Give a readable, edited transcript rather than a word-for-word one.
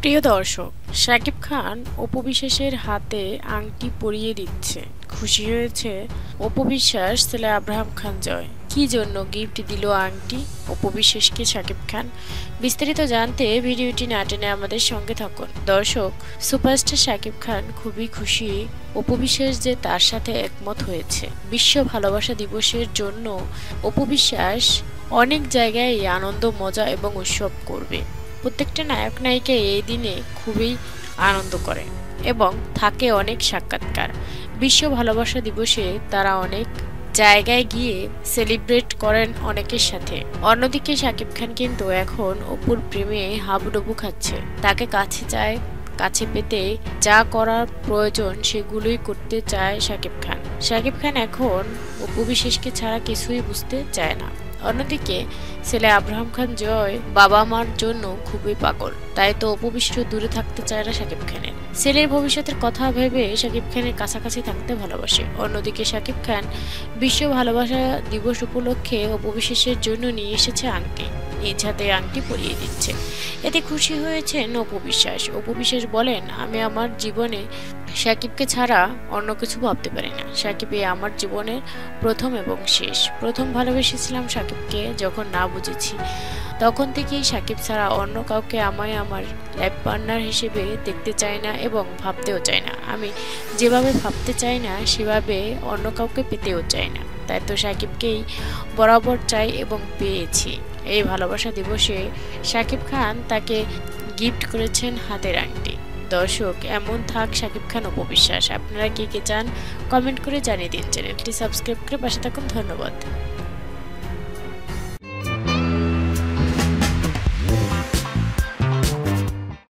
প্রিয় দর্শক, শাকিব খান অপু বিশ্বাসের হাতে আংটি পরিয়ে দিচ্ছে। খুশি হয়েছে অপু বিশ্বাস ছেলে আব্রাহাম খান জয়। কি জন্য গিফট দিল আংটি অপু বিশ্বাসকে শাকিব খান? বিস্তারিত জানতে ভিডিওটি না টেনে আমাদের সঙ্গে থাকুন। দর্শক, সুপারস্টার শাকিব খান খুবই খুশি অপু বিশ্বাস যে তার সাথে একমত হয়েছে। বিশ্ব ভালোবাসা দিবসের জন্য অপু বিশ্বাস অনেক জায়গায় আনন্দ, মজা এবং উৎসব করবে। প্রত্যেকটা নায়ক নায়িকা এই দিনে খুবই আনন্দ করে এবং থাকে অনেক সাক্ষাৎকার। বিশ্ব ভালোবাসা দিবসে তারা অনেক জায়গায় গিয়ে সেলিব্রেট করেন অনেকের সাথে। অন্যদিকে শাকিব খান কিন্তু এখন অপুর প্রেমে হাবুডুবু খাচ্ছে। তাকে কাছে চায়, কাছে পেতে যা করার প্রয়োজন সেগুলোই করতে চায় শাকিব খান। শাকিব খান এখন অপু বিশ্বাসকে ছাড়া কিছুই বুঝতে চায় না। অন্যদিকে ছেলে আব্রাহাম খান জয় বাবা মার জন্য খুবই পাগল, তাই তো অপু বিশ্বাস দূরে থাকতে চায় না শাকিব খানের। ছেলের ভবিষ্যতের কথা ভেবে শাকিব খানের কাছাকাছি থাকতে ভালোবাসে। অন্যদিকে শাকিব খান বিশ্ব ভালোবাসা দিবস উপলক্ষে অপু বিশ্বাসের জন্য নিয়ে এসেছে আংটি। নিজ হাতে আংটি পরিয়ে দিচ্ছে। এতে খুশি হয়েছেন অপু বিশ্বাস। অপু বিশ্বাস বলেন, আমি আমার জীবনে শাকিবকে ছাড়া অন্য কিছু ভাবতে পারি না। শাকিবই আমার জীবনের প্রথম এবং শেষ। প্রথম ভালোবেসেছিলাম শাকিবকে যখন না বুঝেছি, তখন থেকেই শাকিব ছাড়া অন্য কাউকে আমায় আমার লাইফ পার্টনার হিসেবে দেখতে চাই না এবং ভাবতেও চাই না। আমি যেভাবে ভাবতে চাই না সেভাবে অন্য কাউকে পেতেও চাই না। তাই তো শাকিবকেই বরাবর চাই এবং পেয়েছি। এই ভালোবাসা দিবসে শাকিব খান তাকে গিফট করেছেন হাতের আংটি। দর্শক, এমন থাক শাকিব খান অপু বিশ্বাস। আপনারা কে কে চান কমেন্ট করে জানিয়ে দিন। চ্যানেলটি সাবস্ক্রাইব করে পাশে থাকুন। ধন্যবাদ।